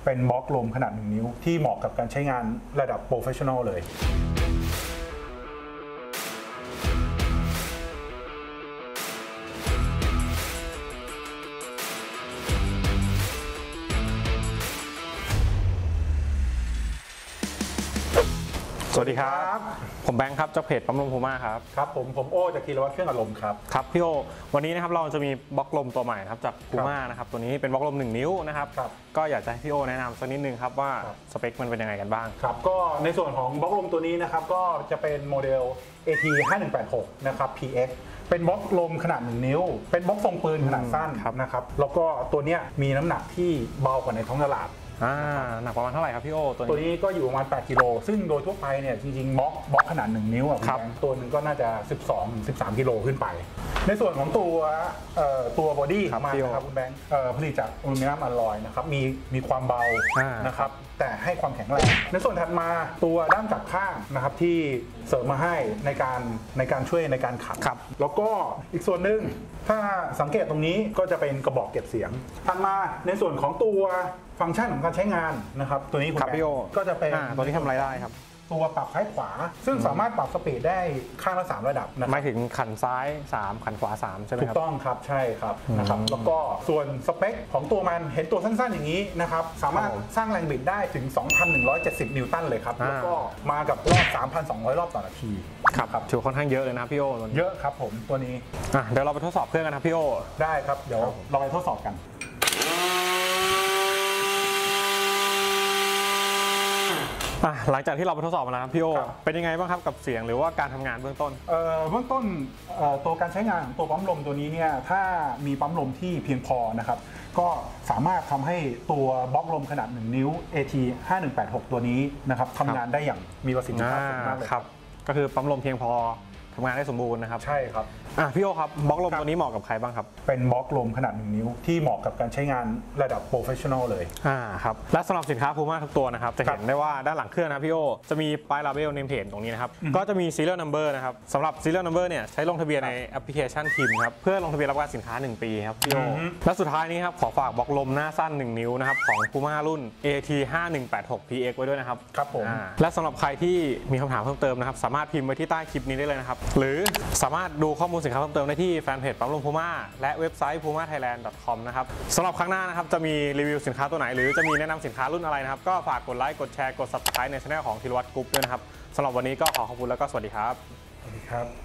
เป็นบล็อกลมขนาด1 นิ้วที่เหมาะกับการใช้งานระดับโปรเฟชชั่นอลเลยสวัสดีครับผมแบงค์ครับจากเพจปั๊มลมพูม่าครับครับผมโอจากธีรวัฒน์เครื่องอารมณ์ครับครับพี่โอวันนี้นะครับเราจะมีบล็อกลมตัวใหม่ครับจากพูม่านะครับตัวนี้เป็นบล็อกลม1 นิ้วนะครับก็อยากจะให้พี่โอแนะนำสักนิดนึงครับว่าสเปคมันเป็นยังไงกันบ้างครับก็ในส่วนของบล็อกลมตัวนี้นะครับก็จะเป็นโมเดล AT 5186นะครับ PX เป็นบล็อกลมขนาด1 นิ้วเป็นบล็อกทรงปืนขนาดสั้นนะครับแล้วก็ตัวนี้มีน้ำหนักที่เบากว่าในท้องตลาดหนักประมาณเท่าไหร่ครับพี่โอตัวนี้ก็อยู่ประมาณ8 กิโลซึ่งโดยทั่วไปเนี่ยจริงๆบล็อกขนาด1 นิ้วตัวหนึ่งก็น่าจะ12-13 กิโลขึ้นไปในส่วนของตัวบอดี้มานะครับคุณแบงค์ผลิตจากอลูมิเนียมอลลอยนะครับมีความเบานะครับแต่ให้ความแข็งแรงในส่วนถัดมาตัวด้ามจับข้างนะครับที่เสริมมาให้ในการช่วยในการขันแล้วก็อีกส่วนหนึ่งถ้าสังเกตตรงนี้ก็จะเป็นกระบอกเก็บเสียงถัดมาในส่วนของตัวฟังก์ชันของการใช้งานนะครับตัวนี้คุณแบงค์ก็จะเป็นตัวนี้ทำอะไรได้ครับตัวปรับซ้ายขวาซึ่งสามารถปรับสปีดได้ข้างละ3 ระดับนะครับหมายถึงขันซ้าย3ขันขวา3ใช่ไหมครับถูกต้องครับใช่ครับนะครับแล้วก็ส่วนสเปคของตัวมันเห็นตัวสั้นๆอย่างนี้นะครับสามารถสร้างแรงบิดได้ถึง 2,170 นิวตันเลยครับแล้วก็มากับรอบ 3,200 รอบต่อนาทีครับถือค่อนข้างเยอะเลยนะพี่โอเยอะครับผมตัวนี้เดี๋ยวเราไปทดสอบเครื่องกันนะพี่โอได้ครับเดี๋ยวเราไปทดสอบกันหลังจากที่เราไปทดสอบมาแล้วพี่โอเป็นยังไงบ้างครับกับเสียงหรือว่าการทำงานเบื้องต้นเบื้องต้นตัวการใช้งานตัวปั๊มลมตัวนี้เนี่ยถ้ามีปั๊มลมที่เพียงพอนะครับก็สามารถทำให้ตัวบล็อกลมขนาด1 นิ้ว AT 5186ตัวนี้นะครับทำงานได้อย่างมีประสิทธิภาพสูงมากเลยครับก็คือปั๊มลมเพียงพอทำงานได้สมบูรณ์นะครับใช่ครับพี่โอครับบล็อกลมตัวนี้เหมาะกับใครบ้างครับเป็นบล็อกลมขนาด1 นิ้วที่เหมาะกับการใช้งานระดับโปรเฟชชั่นอลเลยครับและสำหรับสินค้าพูม่าทุกตัวนะครับจะเห็นได้ว่าด้านหลังเครื่องนะพี่โอจะมีป้ายลาเบลเนมเพจตรงนี้นะครับก็จะมี serial number นะครับสำหรับ serial number เนี่ยใช้ลงทะเบียนในแอปพลิเคชันทิมครับเพื่อลงทะเบียนรับประกันสินค้า1 ปีครับพี่โอและสุดท้ายนี้ครับขอฝากบล็อกลมหน้าสั้น1 นิ้วนะครับของพูม่ารุ่น AT 5186 PX ไว้ด้วยนะครับครับผมและสำหรับใครที่มีคำถามเพิ่มเติมนะครับสามารถพิมพ์ไว้ที่ใต้คลิปนี้ได้เลยนะครับหรือสามารถดูข้อมูลสินค้าเพิ่มเติมได้ที่แฟนเพจปั๊มลมพูม่าและเว็บไซต์ pumathailand.com นะครับสำหรับครั้งหน้านะครับจะมีรีวิวสินค้าตัวไหนหรือจะมีแนะนำสินค้ารุ่นอะไรนะครับก็ฝากกดไลค์กดแชร์กด Subscribe ในช่องของธีรวัฒน์กรุ๊ปด้วยนะครับสำหรับวันนี้ก็ขอขอบคุณแล้วก็สวัสดีครับสวัสดีครับ